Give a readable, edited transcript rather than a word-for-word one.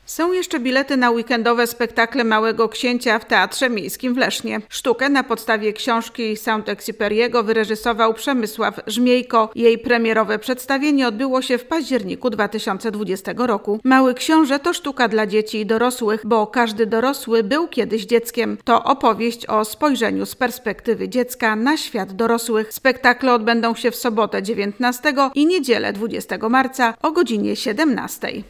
Są jeszcze bilety na weekendowe spektakle Małego Księcia w Teatrze Miejskim w Lesznie. Sztukę na podstawie książki Saint-Exupéry'ego wyreżysował Przemysław Żmiejko. Jej premierowe przedstawienie odbyło się w październiku 2020 roku. Mały Książę to sztuka dla dzieci i dorosłych, bo każdy dorosły był kiedyś dzieckiem. To opowieść o spojrzeniu z perspektywy dziecka na świat dorosłych. Spektakle odbędą się w sobotę 19 i niedzielę 20 marca o godzinie 17.